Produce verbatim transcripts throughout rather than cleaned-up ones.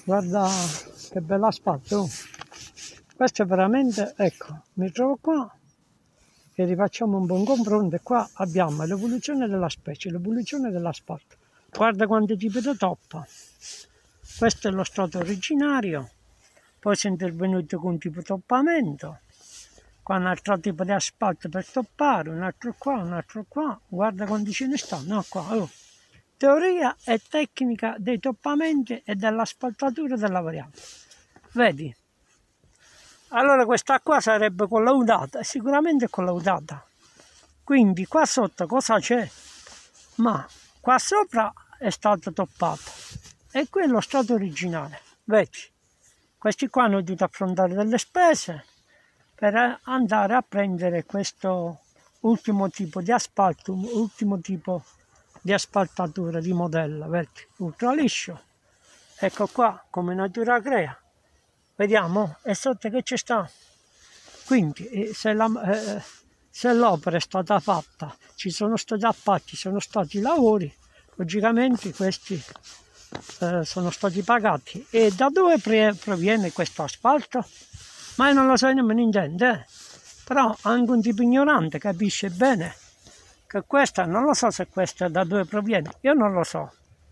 Guarda che bell'asfalto. Oh. Questo è veramente, ecco, mi trovo qua e rifacciamo un buon confronto e qua abbiamo l'evoluzione della specie, l'evoluzione dell'asfalto. Guarda quanti tipi di toppa. Questo è lo strato originario, poi si è intervenuto con un tipo di toppamento, qua un altro tipo di asfalto per toppare, un altro qua, un altro qua, guarda quanti ce ne stanno, no, qua, oh. Teoria e tecnica dei toppamenti e dell'asfaltatura della variante. Vedi? Allora questa qua sarebbe collaudata, sicuramente collaudata. Quindi qua sotto cosa c'è? Ma qua sopra è stato toppato e qui è lo stato originale. Vedi? Questi qua hanno dovuto affrontare delle spese per andare a prendere questo ultimo tipo di asfalto, ultimo tipo di asfaltatura di modello, vedi? Ultra liscio. Ecco qua come natura crea. Vediamo, e sotto che ci sta. Quindi se, la, eh, se l'opera è stata fatta, ci sono stati appalti, ci sono stati lavori, logicamente questi eh, sono stati pagati. E da dove proviene questo asfalto? Ma io non lo so nemmeno intende, eh? Però anche un tipo ignorante capisce bene che questa, non lo so se questa da dove proviene, io non lo so.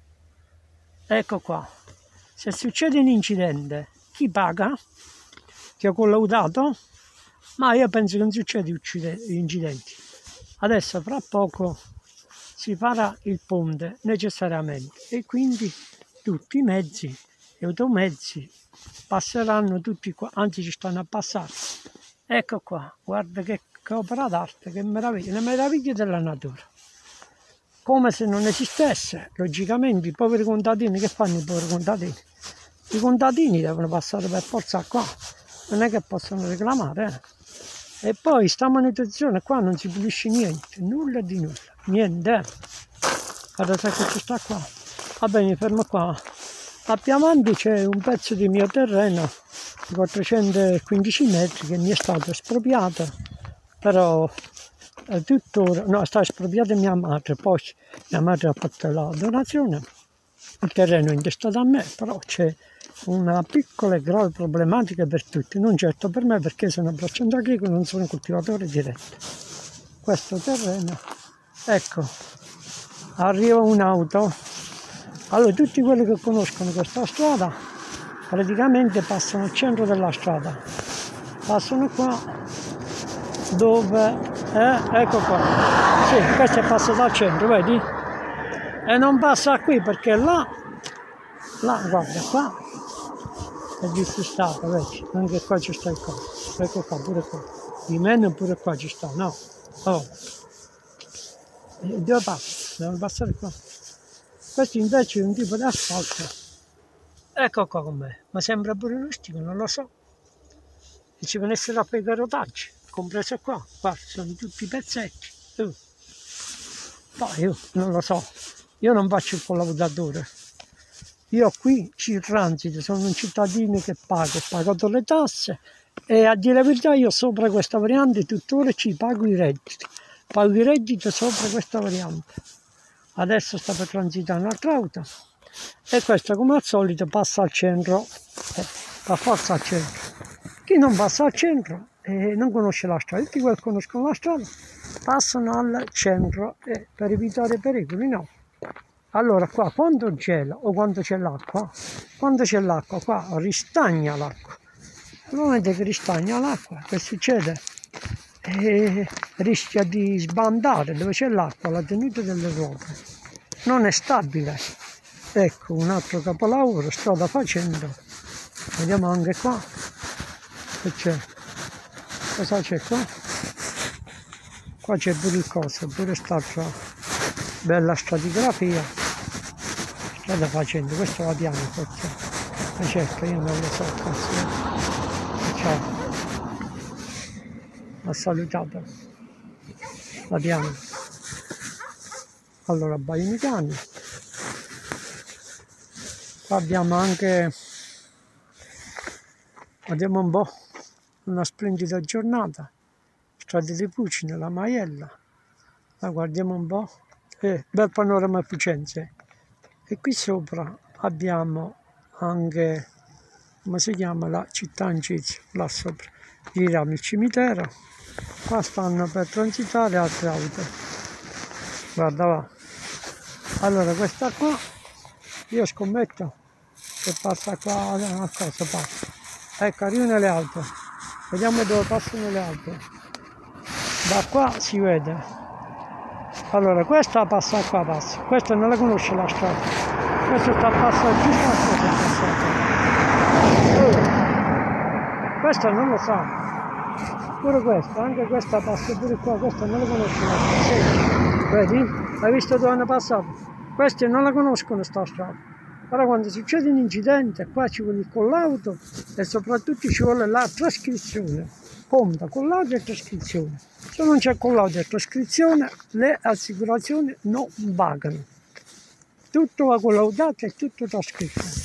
Ecco qua, se succede un incidente, chi paga? Ti ho collaudato? Ma io penso che non succede incidenti. Adesso fra poco si farà il ponte necessariamente e quindi tutti i mezzi, gli automezzi passeranno tutti qua, anzi ci stanno a passare. Ecco qua, guarda che, che opera d'arte, che meraviglia, le meraviglie della natura. Come se non esistesse, logicamente i poveri contadini, che fanno i poveri contadini? I contadini devono passare per forza qua, non è che possono reclamare, eh? E poi sta manutenzione qua non si pulisce niente, nulla di nulla, niente. Eh? Guarda che ci sta qua. Vabbè, mi fermo qua. A più avanti c'è un pezzo di mio terreno di quattrocentoquindici metri che mi è stato espropriato, però eh, tuttora, no, è stato espropriato mia madre, poi mia madre ha fatto la donazione, il terreno è intestato a me, però c'è una piccola e grave problematica per tutti, non certo per me perché sono bracciante agricolo, non sono coltivatore diretto. Questo terreno, ecco, arriva un'auto, allora tutti quelli che conoscono questa strada praticamente passano al centro della strada, passano qua dove, eh, ecco qua, sì, questo è passato al centro, vedi? E non passa qui perché là, là, guarda qua, è disgustato, vedi, anche qua ci sta il coso, ecco qua, pure qua, di meno pure qua ci sta, no? Oh, e dove passa? Devono passare qua. Questo invece è un tipo di asfalto, ecco qua com'è, ma sembra pure rustico, non lo so, e ci devono essere a i rotaggi, compreso qua, qua sono tutti pezzetti, uh. Poi io non lo so, io non faccio il collaudatore. Io qui ci transito, sono un cittadino che paga, ho pagato le tasse e a dire la verità io sopra questa variante tuttora ci pago i redditi, pago i redditi sopra questa variante. Adesso sta per transitare un'altra auto e questa come al solito passa al centro, eh, va forza al centro. Chi non passa al centro eh, non conosce la strada, tutti quelli che conoscono la strada passano al centro eh, per evitare pericoli, no? Allora qua quando gela o quando c'è l'acqua, quando c'è l'acqua qua ristagna l'acqua. Nel momento che ristagna l'acqua, che succede? E rischia di sbandare dove c'è l'acqua, la tenuta delle ruote non è stabile. Ecco un altro capolavoro, strada facendo. Vediamo anche qua che c'è. Cosa c'è qua? Qua c'è pure il coso, pure quest'altra bella stratigrafia. Strada facendo, questo va piano forse, ma certo io non lo so, cazzo. Ciao, ha salutato, va piano. Allora abbaino i cani, qua abbiamo anche, vediamo un po', una splendida giornata, strada di Pucine, la Maiella, la guardiamo un po', eh, bel panorama Picenze. E qui sopra abbiamo anche, come si chiama, la città in Cizio, là sopra. Giriamo il cimitero, qua stanno per transitare altre auto. Guarda va. Allora questa qua, io scommetto che passa qua a cosa passa. Ecco, arrivano le auto. Vediamo dove passano le auto. Da qua si vede. Allora, questa passa qua, passa. Questa non la conosce la strada. Questa sta passando giusto a cosa passata. Questa non lo sa. Pure questa, anche questa passa pure qua, questa non la conosce la strada. Vedi? Hai visto dove hanno passato? Questi non la conoscono sta strada. Però quando succede un incidente, qua ci vuole il collauto e soprattutto ci vuole la trascrizione. Conta collauto e trascrizione. Se non c'è collauto e trascrizione, le assicurazioni non pagano. Tutto va collautato e tutto trascritto.